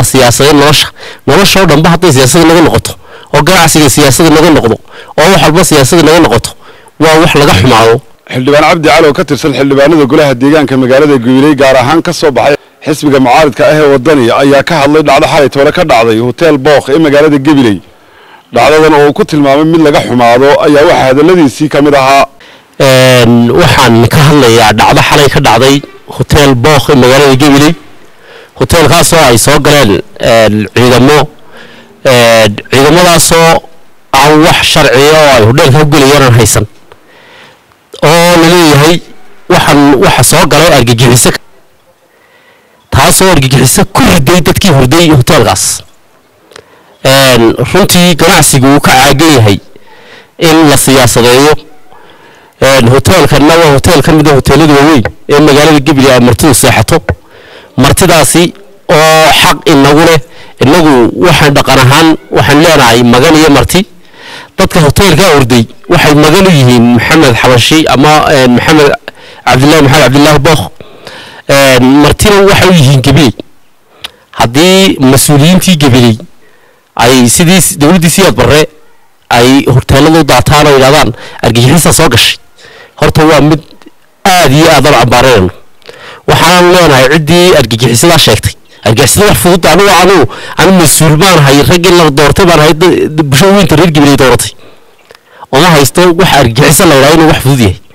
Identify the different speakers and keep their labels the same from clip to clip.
Speaker 1: siyaasadda nolosha oo dhanba hadday siyaasadda naga noqoto oo ganacsiga siyaasadda naga noqdo oo wax walba siyaasadda naga noqoto waa wax laga xumaado
Speaker 2: xildhibaan cabdi cali oo ka tirsan xildhibaanada golaha deegaanka magaalada Gabiley gaar ahaan ka soo baxay xisbiga mucaaradka ah ee wadani ayaa ka hadlay dhacdo xalay toole ka dhacday hotel Booq ee magaalada Gabiley dhacdadan oo ku tilmaamay mid laga xumaado ayaa waxa hadaladiisii kamid ahaa
Speaker 1: waxaan ka hadlayaa dhacdo xalay ka dhacday hotel Booq ee magaalada Gabiley hotelkaas oo ay soo galeen ciidamadaasoo aan wax sharci oo ay hotelka u galayaan haysan oo leeyahay waxa soo galay argagixisay taasoo argagixisay ku riday dadkii hurday hotelkaas runtii ganacsigu uu ka caagan yahay in la siyaasadeeyo hotelkana waa hotel ka mid ah hoteelada waaweyn ee magaalada Gabiley ay martidu seexato martidaasi oo xaq inagu waxaan dhaqan ahaan waxaan leenahay magan iyo marti dadka hotelka urday waxay magan u yihiin maxamed xabashi ama maxamed cabdullaahi Booq martina waxay u yihiin Gabiley haddii mas'uuliyiintii Gabiley ay sidii dawladdiisii barre ay hoteelada u daataan oo yiraahdaan argagixisa soo gashay horta waa mid aad iyo aad u cabaareen waxaan leenahay cidii argagixisada sheegtay argagixisada wax fudud anu mas'uul baan hay rag la doortay baan hay bulshooyinka reer Gabiley doortay oo ma haysto wax argagixisa la yiraahdo wax fudud yahay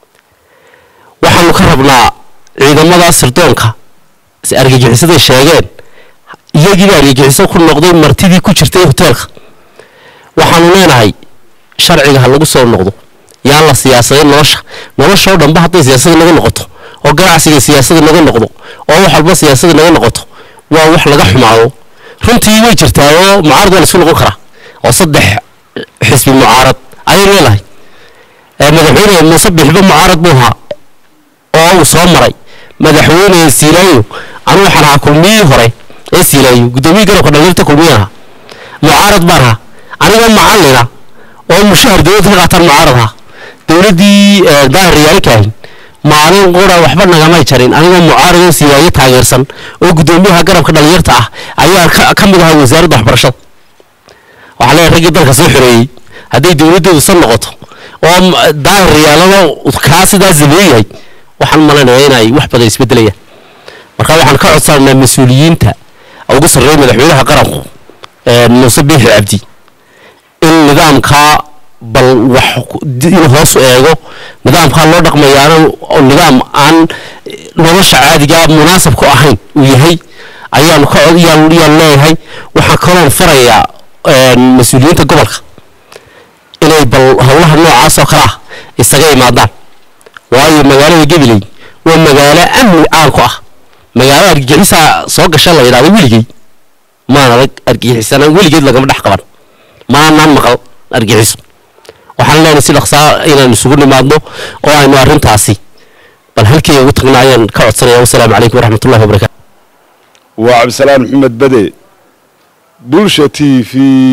Speaker 1: waxaan ka rabnaa ciidamada sirdoonka si argagixisada sheegeen iyagii argagixisada ku noqday martidii ku jirtay hotelka waxaan leenahay sharciga ha lagu soo noqdo yaan la siyaasadeyn nolosha oo dhanba hadday siyaasadda naga noqoto oo ganacsiga siyaasadda naga noqdo oo wax walba siyaasadda naga noqoto waa wax laga xumaado runtii way jirtaa oo mucaarad waa isku noqon karaa oo saddex xisbi mucaarad ayay leedahay madaxweyne Muuse Bixba mucaarad buu ahaa oo uu soo maray madaxweyne Siilaayo anu waxaan kulmiyay hore ee Siilaayo gudoomiye garabka dhalinyarta kulmiyaha mucaarad baraha aniga macallina oo mushahar dawladda ka qaataan mucaaradaha dawladdii daahriyaal kaahin maalin qora waxba nagama jarin aniga mucaarad Siilaayo taageersan oo gudoomiyaha garabka dhalinyarta ah ayaa ka mid ahaa wasaaradda waxbarashada waxa la ragii dalka soo xireeyay haday dawladdu san noqoto oo daahiriyaalada ka sidaas leeyahay waxaan maleenayaa inay wax badan isbedelayaan marka waxaan ka codsanaa mas'uuliyiinta ugu sarreeya madaxweynaha qaranku Muuse Biixi Cabdi in nidaamka bal wax hoos u eego nidaamka loo dhaqmayaana oo nidaam aan nolosha caadiga munaasab ku ahayn uu yahay ayaan ka leeyahay waxa kale farayaa mas'uuliyiinta gobolka inay bal hawlaha noocaas oo kala isaga imaadaan waayo magaalada Gabiley waa magaalo amni aan ku ah magaalada argagixisa soo gashay la yiraahdo wiligay ma arag argagixisana wiligeed lagama dhax qaban ma naan maqal argagixiso waxaan leenahay si dhaqso inaan isugu nimaadno oo aynu arintaasi bal halkii ugu tagnaayeen ka codsanaya wassalaamu calaykum waraxmatullaahi wabarakaatuh
Speaker 2: waa Cabdisalaam Maxamed Bade Bulsha TV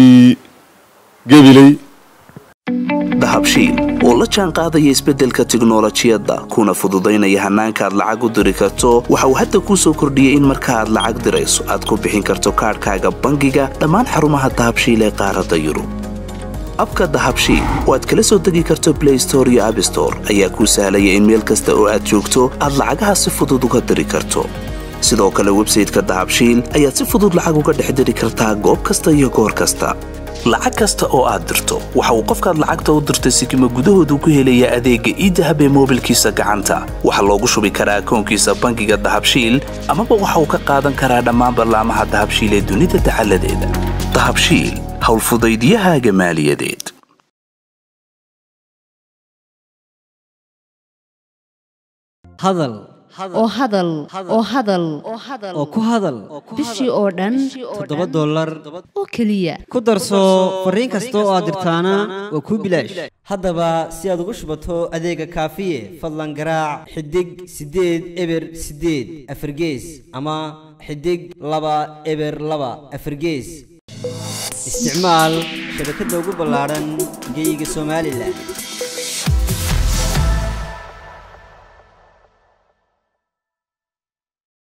Speaker 2: Gabiley
Speaker 3: dahabshiil oo la jaan qaadaya isbeddelka tiknoolajiyadda kuna fududaynaya hanaanka aad lacag u diri karto waxa uu hadda kuu soo kordhiyay in marka aad lacag dirayso aad ku bixin karto kaarkaaga bangiga dhammaan xarumaha dahabshiil ee qaaradda Yurub abka dahabshiil oo aad kala soo degi karto Play Store iyo App Store ayaa kuu sahlaya in meel kasta oo aad joogto aad lacagaha si fudud uga diri karto sidoo kale website-ka dahabshiil ayaad si fudud lacag uga dhex diri kartaa goob kasta iyo goor kasta lacag kasta oo aad dirto waxa uu qofkaad lacagta u dirtay sikimo gudahoodu ku helaya adeegga e-dahab ee moobilkiisa gacanta waxa loogu shubi karaa akoonkiisa bangiga dahabshiil ama waxa uu ka qaadan karaa dhammaan barnaamijyada dahabshiil ee dunida taxalladeeda dahabshiil hawl fudaydiyahaaga maaliyadeed
Speaker 4: hadal oo ku hadal
Speaker 5: bishii oo dhan
Speaker 4: $7
Speaker 5: oo kaliya
Speaker 4: ku darso fariin kasta oo aad dirtaana waa ku bilaash haddaba si aad ugu shubato adeega kaafiye fadlan garaac xidig 8 eber 8 afargees ama xidig 2 eber 2 afargees isticmaal shabakadda ugu ballaaran geyga Soomaaliland